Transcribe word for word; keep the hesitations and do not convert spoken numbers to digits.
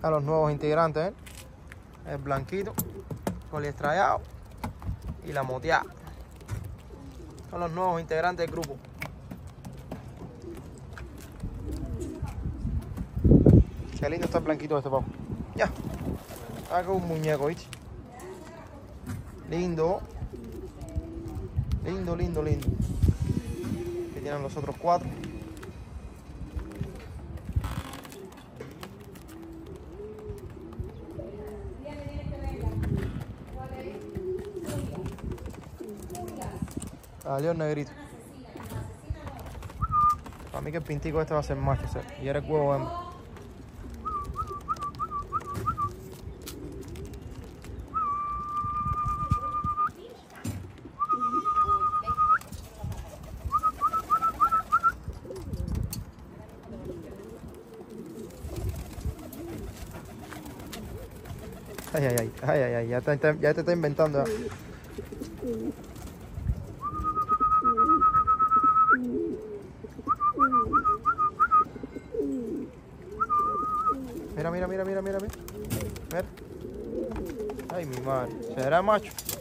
A los nuevos integrantes, ¿eh? El blanquito, coliestrayado y la moteada. Son los nuevos integrantes del grupo. Qué lindo está el blanquito este, papo. Ya. Haga un muñeco, ¿viste? Lindo. Lindo, lindo, lindo. Aquí tienen los otros cuatro. Salió el negrito. Para mí que el pintico este va a ser macho, o sea, y era el huevo hembra. Ay, ay, ay, ay, ay, ay, ya te, ya te está inventando ya. Mira, mira, mira, mira, mira, mira. Mira. Ay, mi madre. ¿Será macho?